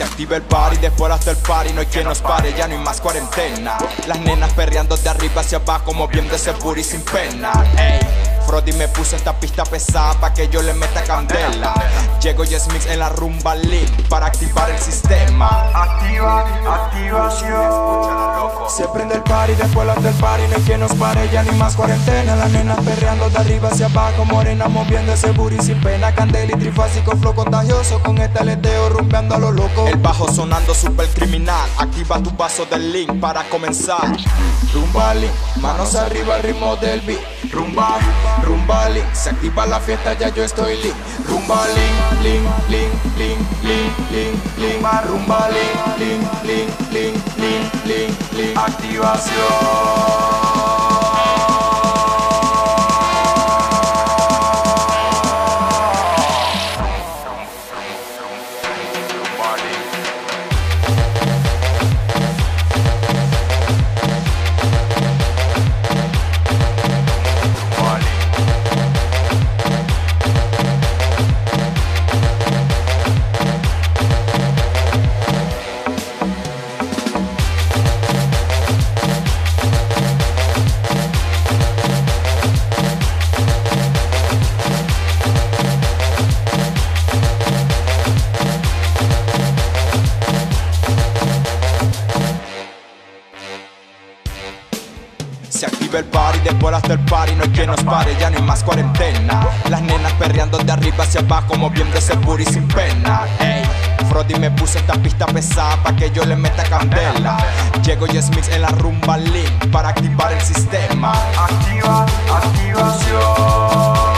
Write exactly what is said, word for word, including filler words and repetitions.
Se activa el party, después hasta el party, no hay quien nos pare, ya no hay más cuarentena. Las nenas perreando de arriba hacia abajo, moviendo ese booty sin pena. Ey, Frody me puso esta pista pesada pa' que yo le meta candela. Llego Yes Mix en la rumba league para activar el sistema. Activa, activación. Se prende el party, después hasta el party, no hay quien nos pare, ya ni más cuarentena. Las nenas perreando de arriba hacia abajo, morena moviendo ese booty sin pena. Candela y trifásico, flow contagioso, con este aleteo rumbeando a lo loco. El bajo sonando super criminal, activa tu paso del link para comenzar. Rumba link, manos arriba al ritmo del beat. Rumba, rumba link, se activa la fiesta, ya yo estoy link. Rumba link, link, link, link, link, link, link. Rumba link, link, link, link, link, link, link. Activación. Se activa el party, después hasta el party, no hay quien nos pare, ya no hay más cuarentena. Las nenas perreando de arriba hacia abajo, moviendo ese booty sin pena. Ey, Frody me puso esta pista pesada pa' que yo le meta candela. Llego Yes Mix en la rumba league para activar el sistema. Activa, activación.